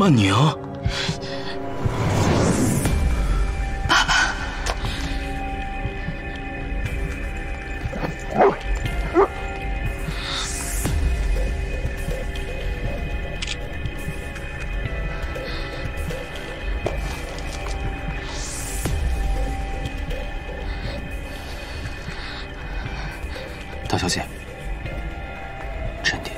曼宁， 爸爸， 大小姐，沉淀。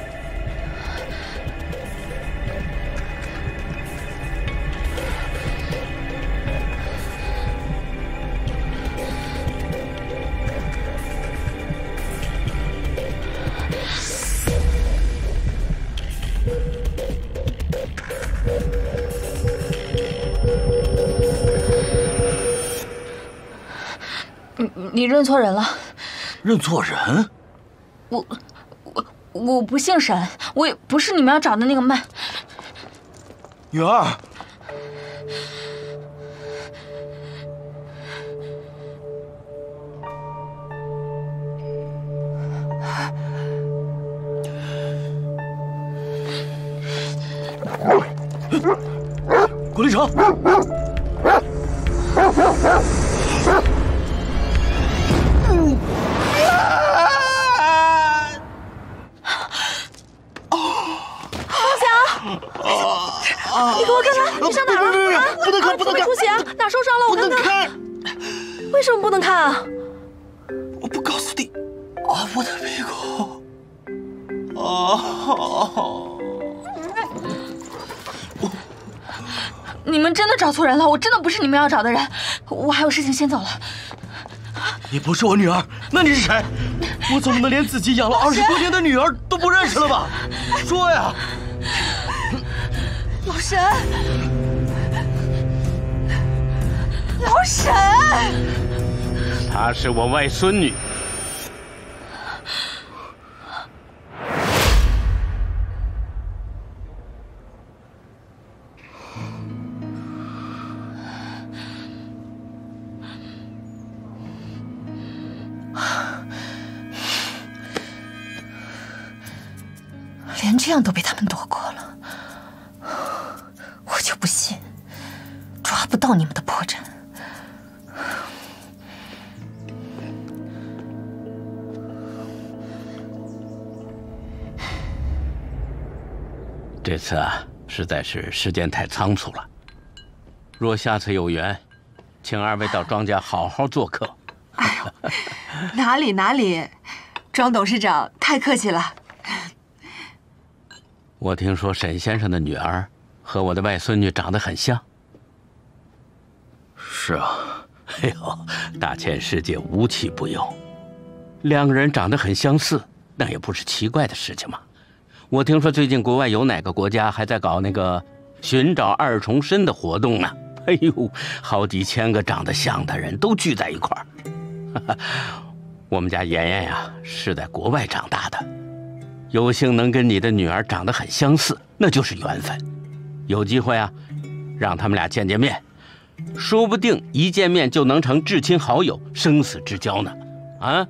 你认错人了。 认错人？ 我不姓沈，我也不是你们要找的那个曼。 女儿，古力城。 你给我看看，你伤哪了？啊， 不能看，不能看！ 出血啊，哪受伤了？我看看。为什么不能看啊？ 我不告诉你。啊，我的屁股！啊！ 你们真的找错人了，我真的不是你们要找的人，我还有事情先走了。 你不是我女儿，那你是谁？我怎么能连自己养了20多年的女儿都不认识了吧？说呀！ 老沈，老沈， 她是我外孙女。 连这样都被他们躲过了。 我就不信抓不到你们的破绽。 这次啊，实在是时间太仓促了。若下次有缘，请二位到庄家好好做客。 哎呦，哪里，庄董事长太客气了。 我听说沈先生的女儿和我的外孙女长得很像。 是啊， 哎呦，大千世界无奇不有，两个人长得很相似，那也不是奇怪的事情嘛。我听说最近国外有哪个国家还在搞那个寻找二重身的活动呢。哎呦，好几千个长得像的人都聚在一块儿。我们家妍妍呀，是在国外长大的。 有幸能跟你的女儿长得很相似，那就是缘分。有机会啊，让他们俩见见面，说不定一见面就能成至亲好友、生死之交呢。啊？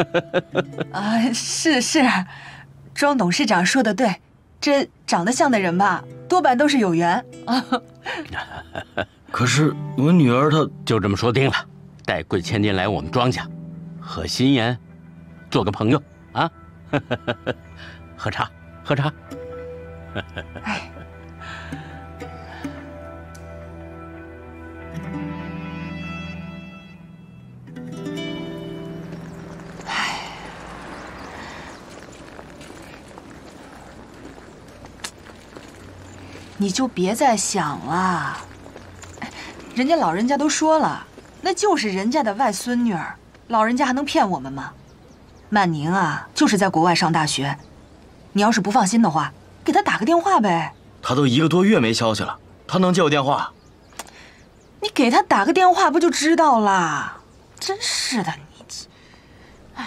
是，庄董事长说的对，这长得像的人吧，多半都是有缘啊。 可是我女儿她就这么说定了，带贵千金来我们庄家，和心妍做个朋友啊。喝茶，喝茶。 哎，你就别再想了，人家老人家都说了，那就是人家的外孙女儿，老人家还能骗我们吗？曼宁啊，就是在国外上大学。你要是不放心的话，给她打个电话呗。 她都1个多月没消息了，她能接我电话？ 你给她打个电话不就知道了？真是的，你这……哎。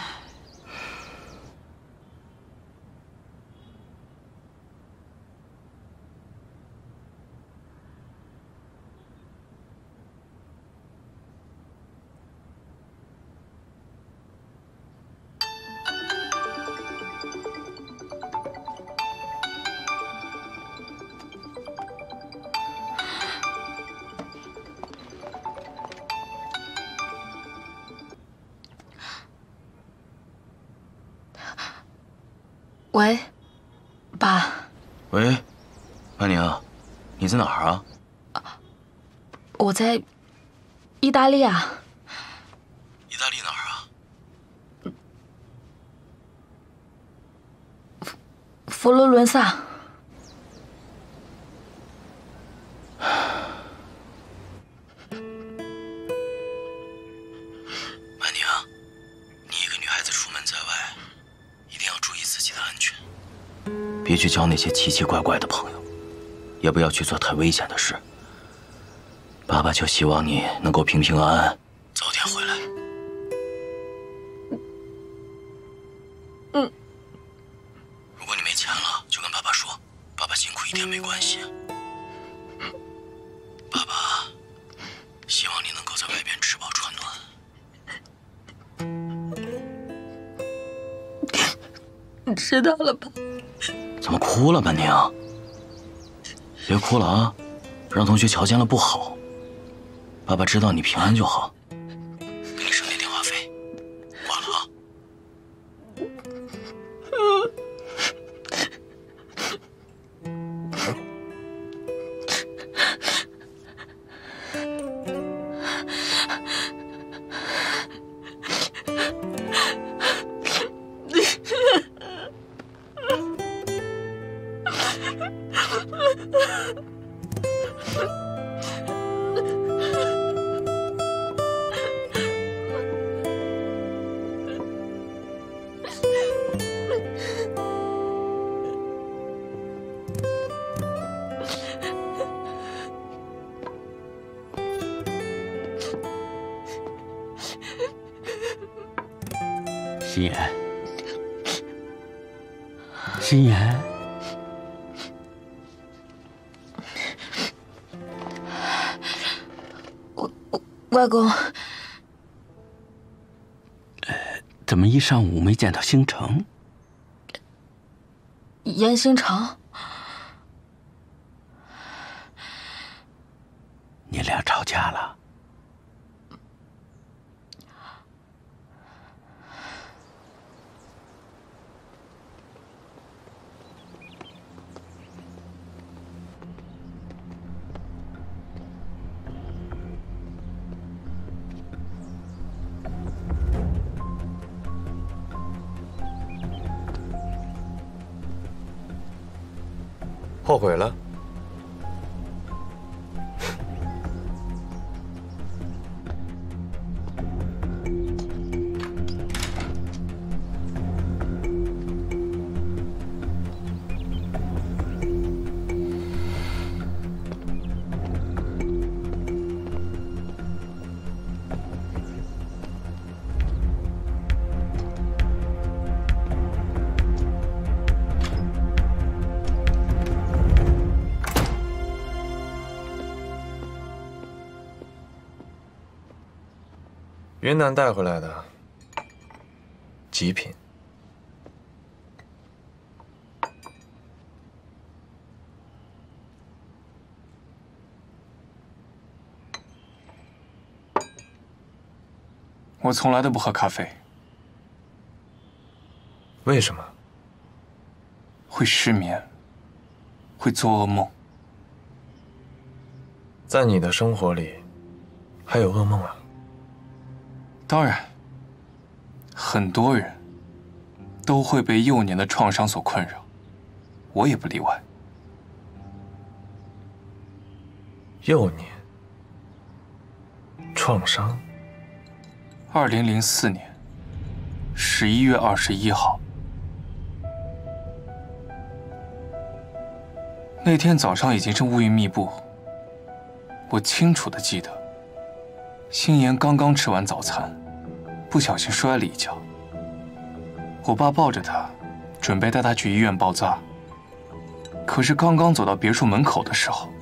喂，爸。 喂，曼宁，你在哪儿啊？ 我在意大利啊。 意大利哪儿啊？ 佛罗伦萨。 曼宁，你一个女孩子出门在外，一定要注意自己的安全，别去交那些奇奇怪怪的朋友，也不要去做太危险的事。爸爸就希望你能够平平安安，早点回来。如果你没钱了，就跟爸爸说，爸爸辛苦一点没关系。爸爸希望你能够在外边吃饱穿暖。 知道了，爸。 怎么哭了，曼宁？别哭了啊，让同学瞧见了不好。爸爸知道你平安就好，给你省点电话费，挂了啊。 心妍，心妍， 外公， 怎么一上午没见到星城？ 严星城， 你俩吵架了？ 后悔了？云南带回来的极品。 我从来都不喝咖啡。 为什么？ 会失眠，会做噩梦。 在你的生活里，还有噩梦啊？ 当然，很多人都会被幼年的创伤所困扰，我也不例外。 幼年创伤。 2004年11月21号，那天早上已经是乌云密布，我清楚地记得，心妍刚刚吃完早餐，不小心摔了一跤。我爸抱着她，准备带她去医院包扎。可是刚刚走到别墅门口的时候，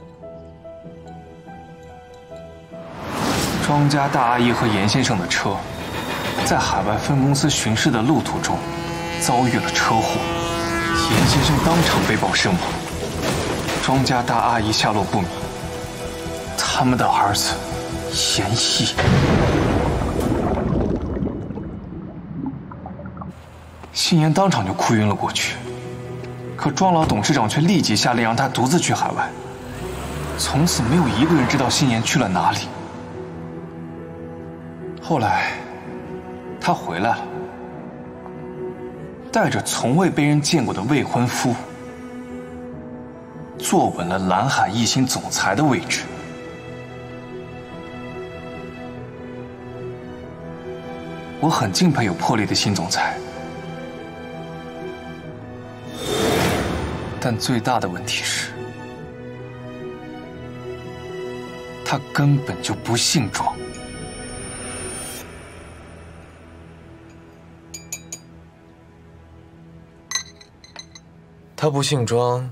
庄家大阿姨和严先生的车，在海外分公司巡视的路途中，遭遇了车祸，严先生当场被爆身亡，庄家大阿姨下落不明，他们的儿子严毅，心妍当场就哭晕了过去。 可庄老董事长却立即下令让他独自去海外，从此没有一个人知道心妍去了哪里。后来，他回来了，带着从未被人见过的未婚夫，坐稳了蓝海一星总裁的位置。我很敬佩有魄力的新总裁，但最大的问题是，他根本就不姓庄。 他不姓庄，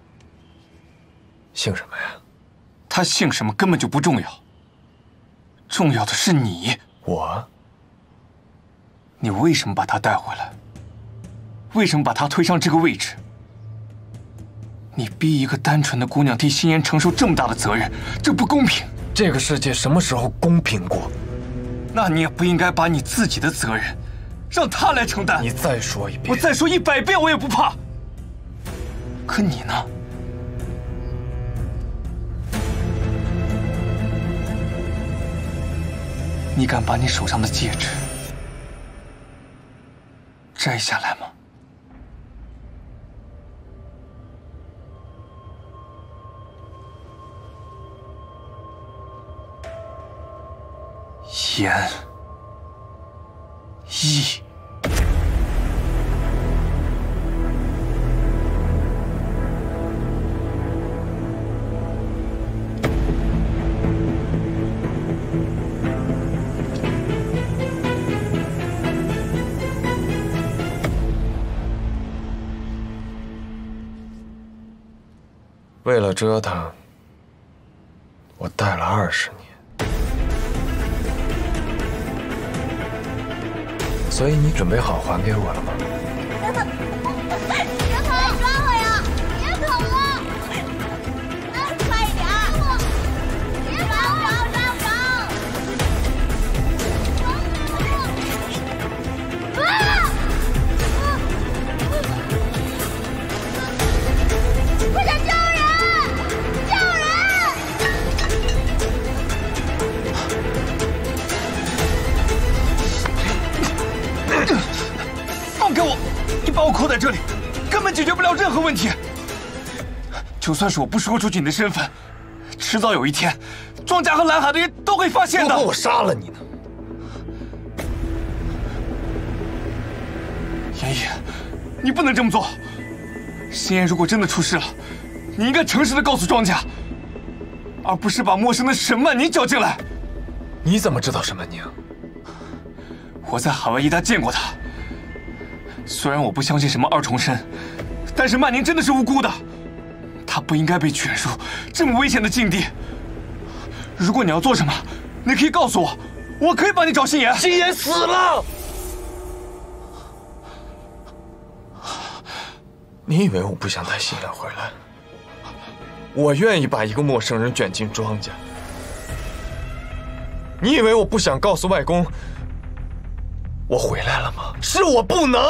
姓什么呀？ 他姓什么根本就不重要，重要的是你。 我？ 你为什么把他带回来？为什么把他推上这个位置？你逼一个单纯的姑娘替心妍承受这么大的责任，这不公平。 这个世界什么时候公平过？ 那你也不应该把你自己的责任让他来承担。 你再说一遍。 我再说100遍，我也不怕。可你呢？你敢把你手上的戒指摘下来吗？严毅。 为了折腾，我带了20年，所以你准备好还给我了吗？ 别跑，抓我呀！别跑了！快一点！别跑，抓不着！快点救人！救人！放开我！你把我扣在这里，根本解决不了任何问题。就算是我不说出去你的身份，迟早有一天，庄家和蓝海的人都会发现的。 如果我杀了你呢？ 严毅，你不能这么做。心妍如果真的出事了，你应该诚实的告诉庄家，而不是把陌生的沈曼宁叫进来。 你怎么知道沈曼宁？ 我在海外一带见过他。虽然我不相信什么2重身，但是曼宁真的是无辜的，她不应该被卷入这么危险的境地。如果你要做什么，你可以告诉我，我可以帮你找心妍。 心妍死了。你以为我不想带心妍回来？我愿意把一个陌生人卷进庄家。你以为我不想告诉外公我回来了吗？是我不能。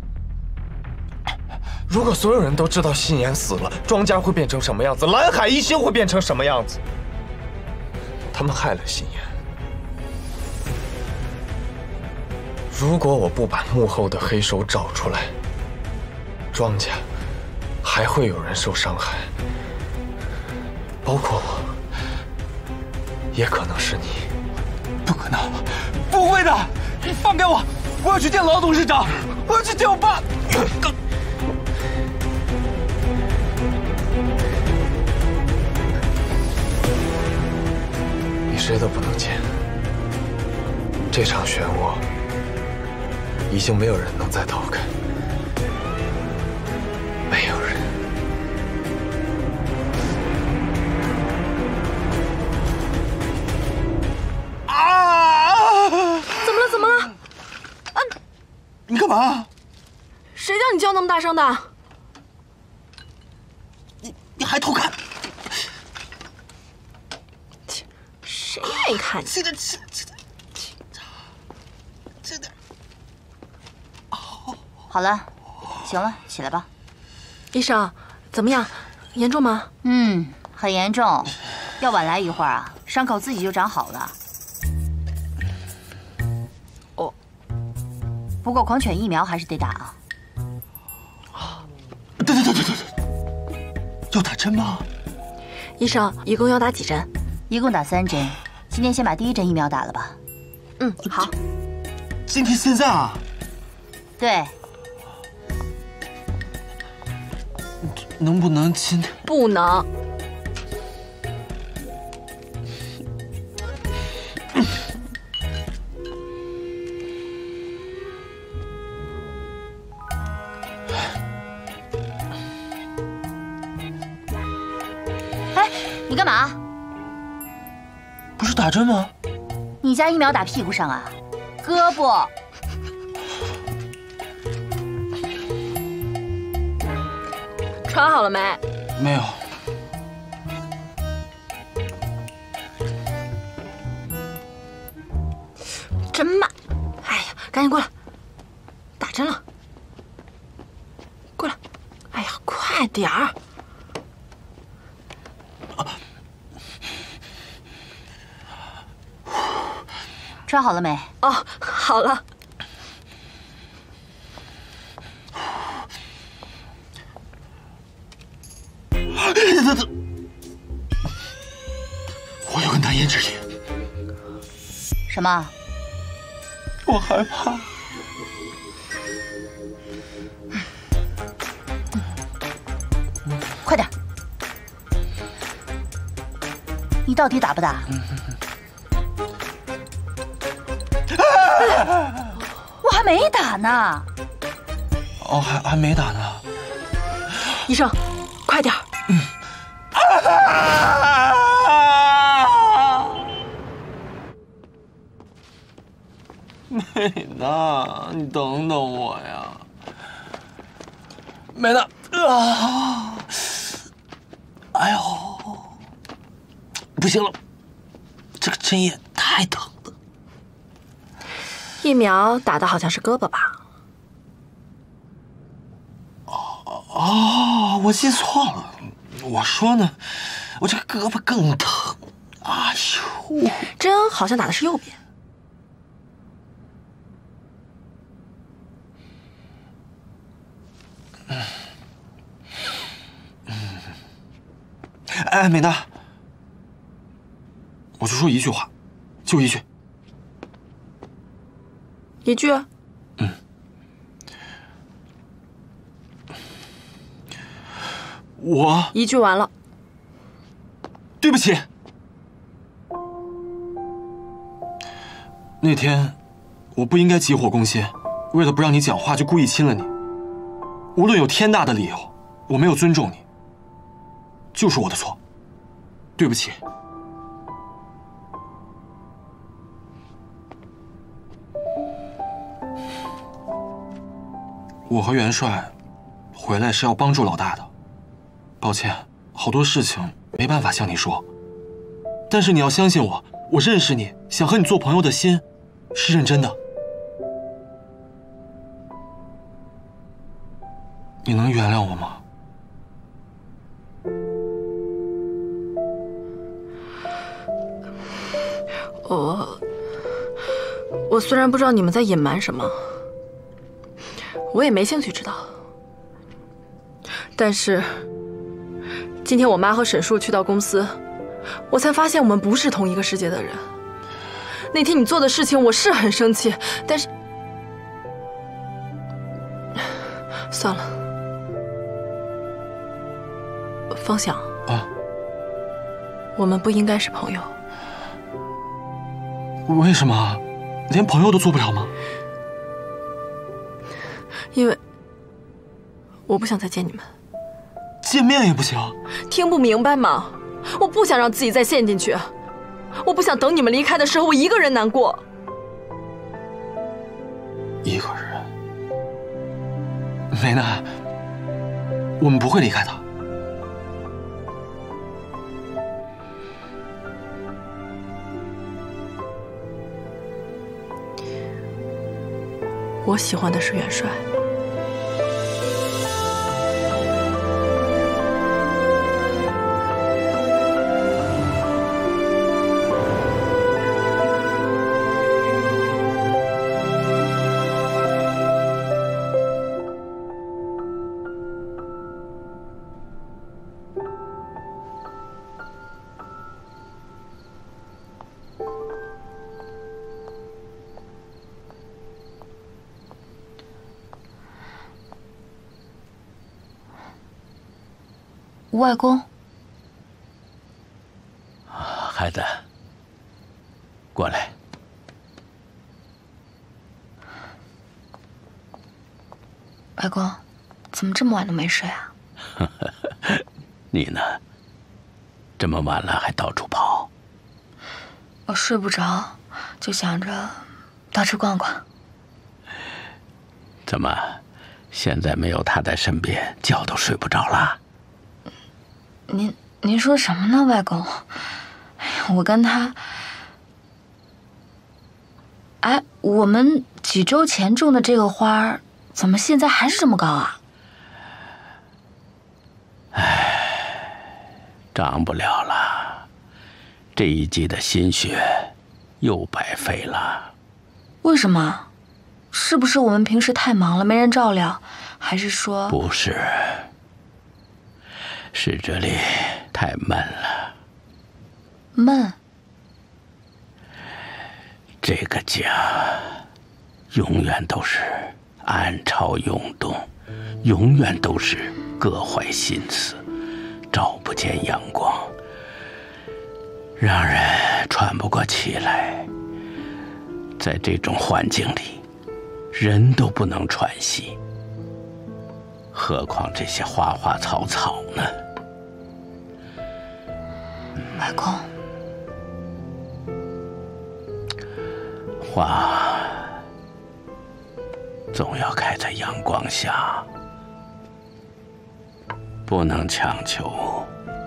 如果所有人都知道心妍死了，庄家会变成什么样子？蓝海一星会变成什么样子？他们害了心妍。如果我不把幕后的黑手找出来，庄家还会有人受伤害，包括我，也可能是你。 不可能，不会的！你放开我！我要去见老董事长，我要去见我爸。 你谁都不能见。这场漩涡已经没有人能再逃开，没有人。 怎么了？啊！ 你干嘛？ 谁叫你叫那么大声的？ 你还偷看？ 谁愿意看你？ 吃点。 好了，行了，起来吧。 医生，怎么样？严重吗？ 很严重，要晚来一会儿啊，伤口自己就长好了。 哦， 不过狂犬疫苗还是得打啊。 对，要打针吗？ 医生，一共要打几针？ 一共打3针，今天先把第1针疫苗打了吧。 好。 今天现在啊？ 对。 能不能今天？ 不能。 哎，你干嘛？ 不是打针吗？ 你家疫苗打屁股上啊？胳膊。 穿好了没？ 没有。 真慢！哎呀，赶紧过来，打针了。过来！哎呀，快点儿！ 穿好了没？ 哦，好了。 我有个难言之隐。 什么？ 我害怕。 快点！你到底打不打？我还没打呢。 哦，还没打呢。 医生，快点！ 美娜，你等等我呀！美娜，哎呦，不行了，这个针也太疼了。 疫苗打的好像是胳膊吧？ 哦，我记错了。我说呢，我这个胳膊更疼。哎呦， 针好像打的是右边。 哎，美娜，我就说一句话，就一句。 一句。 我一句完了。 对不起。那天我不应该急火攻心，为了不让你讲话就故意亲了你。无论有天大的理由，我没有尊重你，就是我的错。对不起。我和元帅回来是要帮助老大的，抱歉，好多事情没办法向你说。但是你要相信我，我认识你，想和你做朋友的心是认真的。你能原谅我吗？ 我虽然不知道你们在隐瞒什么，我也没兴趣知道。但是今天我妈和沈树去到公司，我才发现我们不是同一个世界的人。那天你做的事情我是很生气，但是算了。方想啊， 我们不应该是朋友。 为什么？连朋友都做不了吗？ 因为我不想再见你们。 见面也不行？ 听不明白吗？我不想让自己再陷进去，我不想等你们离开的时候我一个人难过。 一个人？梅娜，我们不会离开的。 我喜欢的是元帅。 外公， 孩子，过来。 外公，怎么这么晚都没睡啊？ 你呢？这么晚了还到处跑？ 我睡不着，就想着到处逛逛。 怎么，现在没有他在身边，觉都睡不着了？ 您说什么呢，外公？哎呀，我跟他，哎，我们几周前种的这个花，怎么现在还是这么高啊？ 长不了了，这一季的心血又白费了。 为什么？是不是我们平时太忙了，没人照料？还是说…… 不是，是这里太闷了。 闷？ 这个家永远都是暗潮涌动，永远都是各怀心思，照不见阳光，让人喘不过气来。在这种环境里，人都不能喘息，何况这些花花草草呢？ 外公， 花总要开在阳光下，不能强求，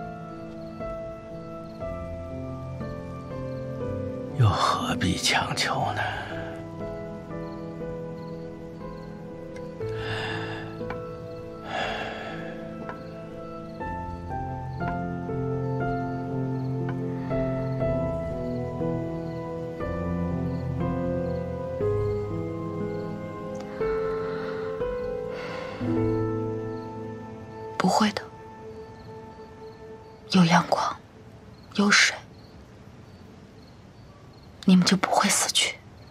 又何必强求呢？ 不会的，有阳光，有水，你们就不会死去。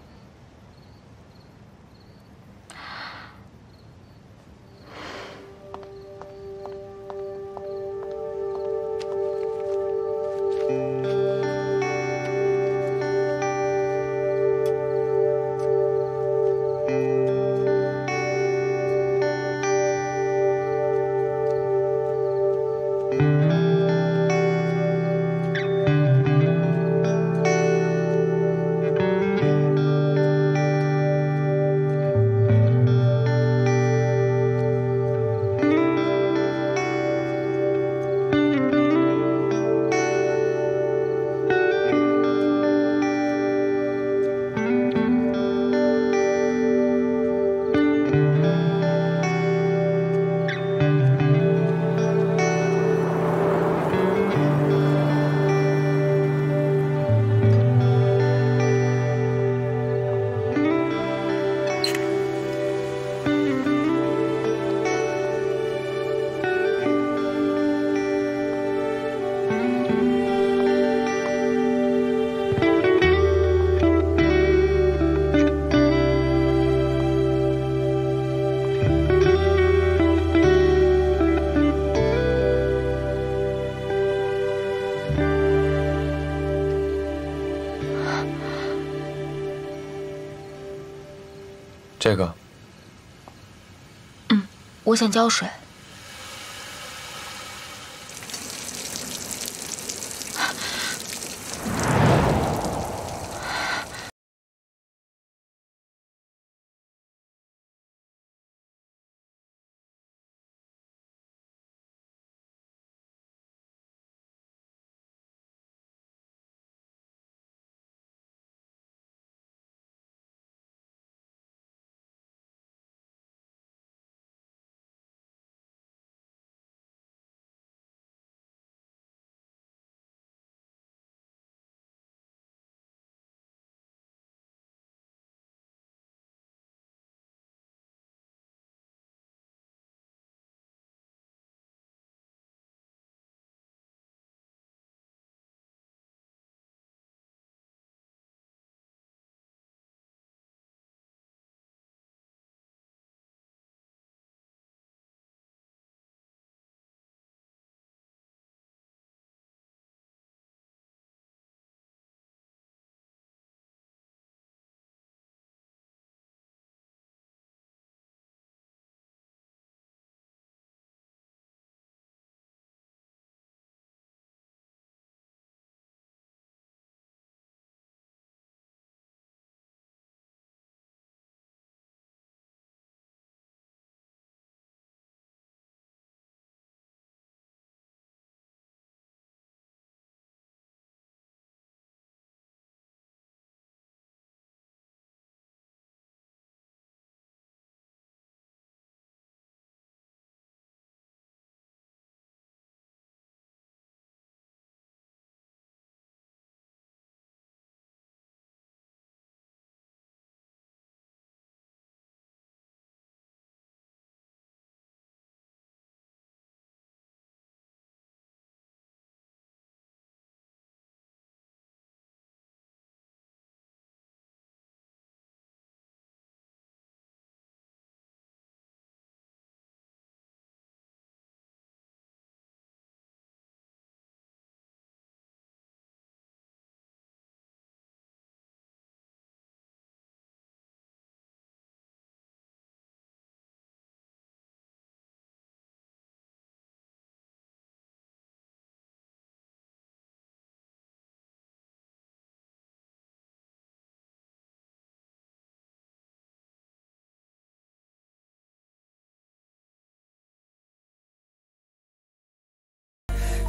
这个， 我想浇水。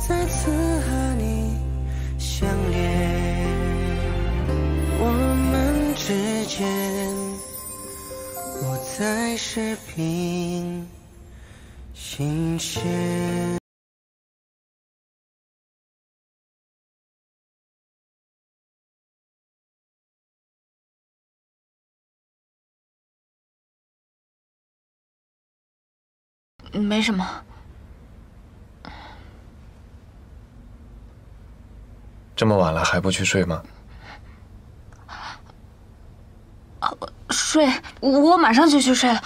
再次和你相恋，我们之间不再是平行线。 没什么。 这么晚了还不去睡吗？ 睡，我马上就去睡了。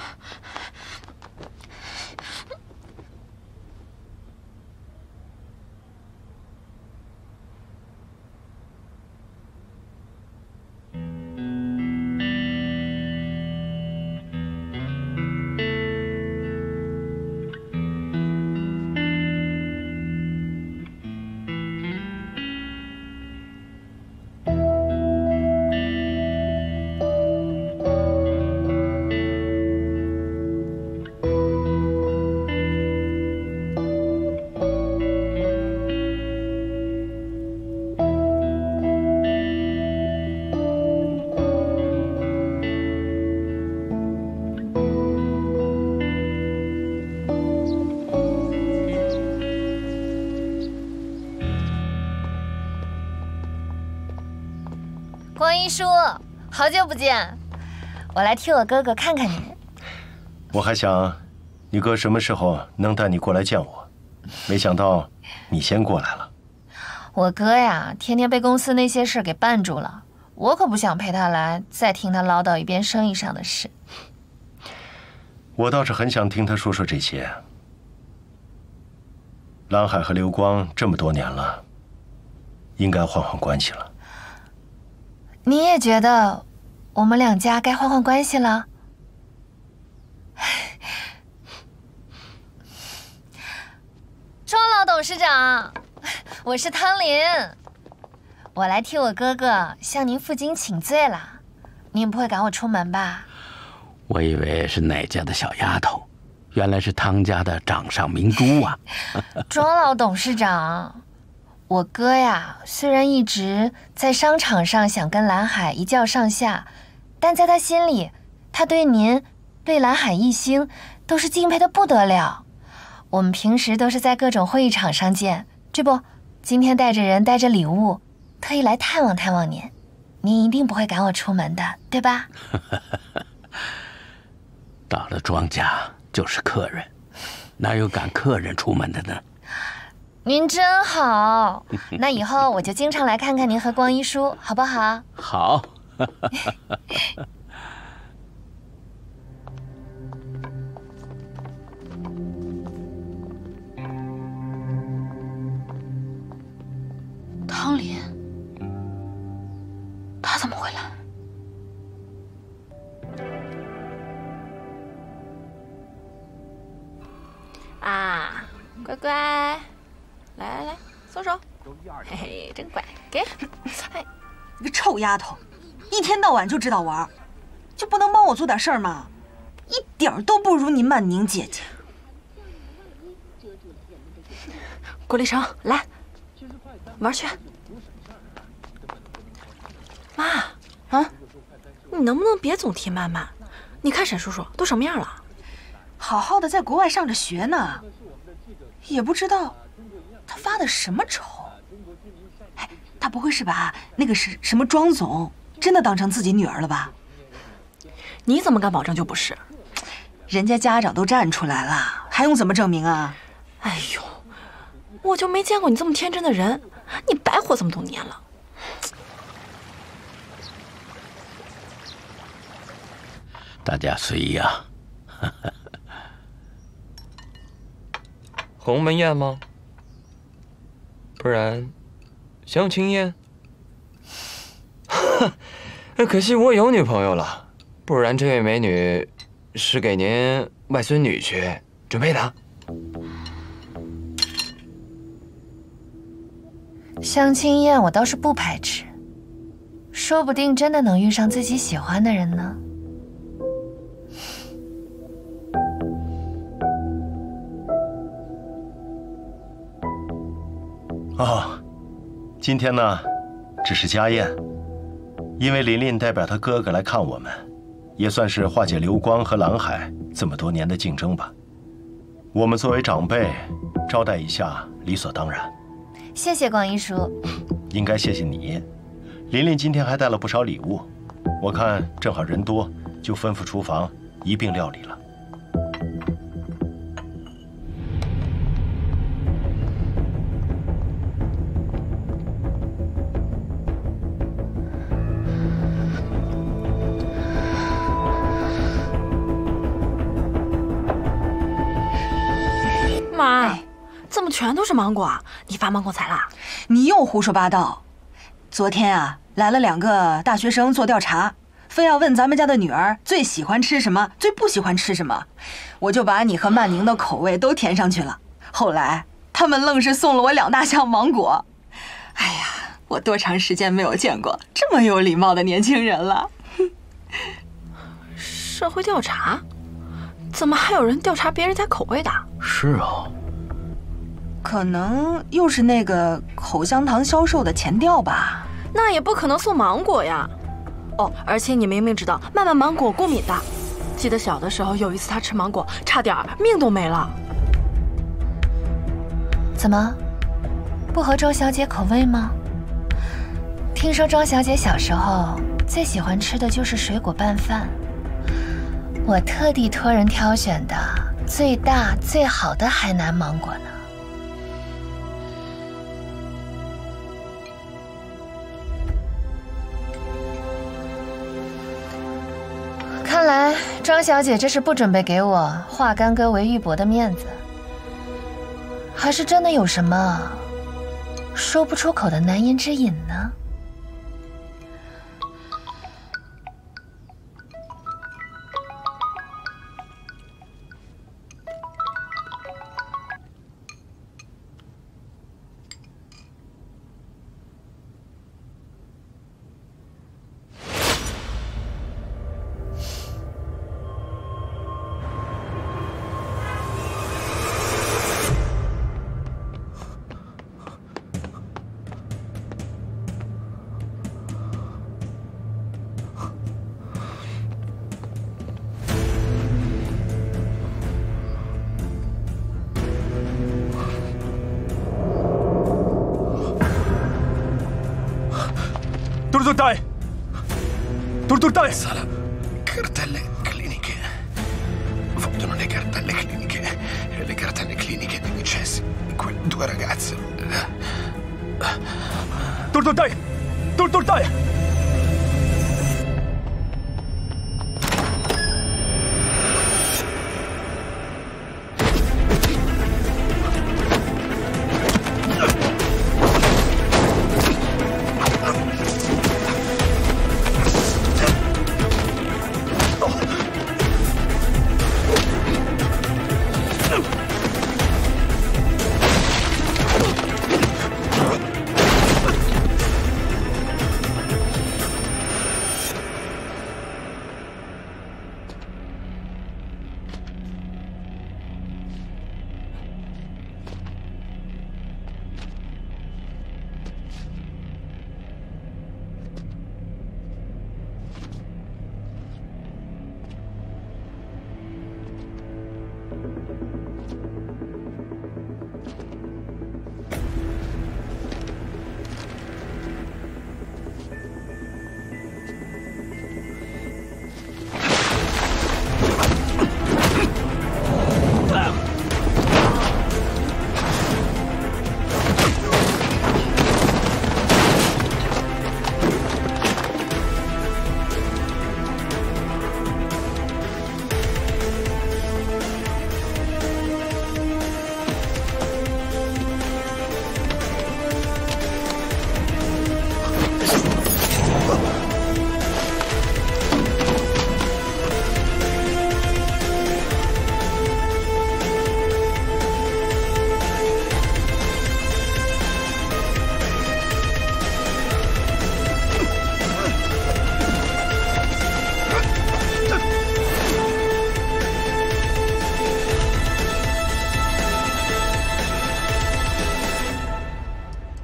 光一叔，好久不见，我来替我哥哥看看你。 我还想，你哥什么时候能带你过来见我，没想到你先过来了。 我哥呀，天天被公司那些事给绊住了，我可不想陪他来，再听他唠叨一遍生意上的事。 我倒是很想听他说说这些。蓝海和刘光这么多年了，应该换换关系了。 你也觉得我们两家该换换关系了？庄老董事长，我是汤林，我来替我哥哥向您负荆请罪了。您不会赶我出门吧？ 我以为是哪家的小丫头，原来是汤家的掌上明珠啊！ 庄老董事长，我哥呀，虽然一直在商场上想跟蓝海一较上下，但在他心里，他对您、对蓝海一星都是敬佩的不得了。我们平时都是在各种会议场上见，这不，今天带着人带着礼物，特意来探望探望您。您一定不会赶我出门的，对吧？ 到了庄家就是客人，哪有赶客人出门的呢？ 您真好，那以后我就经常来看看您和光一叔，好不好？ 好。 汤林，他怎么会来？ 啊，乖乖，来，松手，嘿嘿，真乖，给。哎， 你个臭丫头，一天到晚就知道玩，就不能帮我做点事儿吗？一点儿都不如你曼宁姐姐。 郭立成，来，玩去。妈，啊，你能不能别总提曼曼？你看沈叔叔都什么样了？ 好好的在国外上着学呢，也不知道他发的什么愁。哎，他不会是把那个什么庄总真的当成自己女儿了吧？ 你怎么敢保证就不是？ 人家家长都站出来了，还用怎么证明啊？ 哎呦，我就没见过你这么天真的人，你白活这么多年了。 大家随意啊。 鸿门宴吗？不然，相亲宴？可惜我有女朋友了，不然这位美女是给您外孙女婿准备的。 相亲宴我倒是不排斥，说不定真的能遇上自己喜欢的人呢。 哦，今天呢，只是家宴，因为琳琳代表她哥哥来看我们，也算是化解流光和蓝海这么多年的竞争吧。我们作为长辈，招待一下理所当然。 谢谢广一叔。 应该谢谢你。琳琳今天还带了不少礼物，我看正好人多，就吩咐厨房一并料理了。 妈，怎么全都是芒果啊？你发芒果财啦？ 你又胡说八道！昨天啊，来了2个大学生做调查，非要问咱们家的女儿最喜欢吃什么，最不喜欢吃什么，我就把你和曼宁的口味都填上去了。后来他们愣是送了我2大箱芒果。哎呀，我多长时间没有见过这么有礼貌的年轻人了。 社会调查？怎么还有人调查别人家口味的？ 是啊， 可能又是那个口香糖销售的前调吧。 那也不可能送芒果呀。哦，而且你明明知道曼曼芒果过敏的，记得小的时候有一次她吃芒果，差点命都没了。 怎么，不合庄小姐口味吗？听说庄小姐小时候最喜欢吃的就是水果拌饭，我特地托人挑选的最大最好的海南芒果呢。看来庄小姐这是不准备给我化干戈为玉帛的面子，还是真的有什么说不出口的难言之隐呢？ Dottor Dai! Sala, cartelle cliniche. Vogliono le cartelle cliniche. Le cartelle cliniche dei decessi di quelle 2 ragazze. Dottor Dai! Dottor Dai!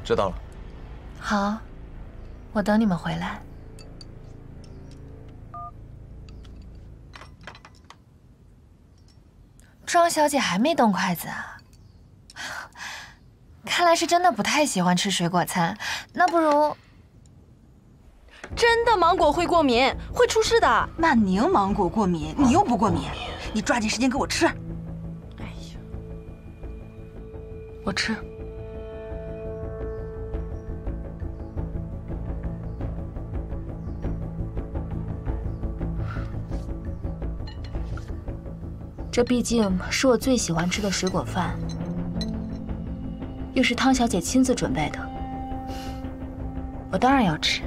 知道了。 好，我等你们回来。庄小姐还没动筷子啊？看来是真的不太喜欢吃水果餐。那不如…… 真的芒果会过敏，会出事的。 曼宁芒果过敏，你又不过敏，你抓紧时间给我吃。 哎呀， 我吃。这毕竟是我最喜欢吃的水果饭，又是汤小姐亲自准备的，我当然要吃。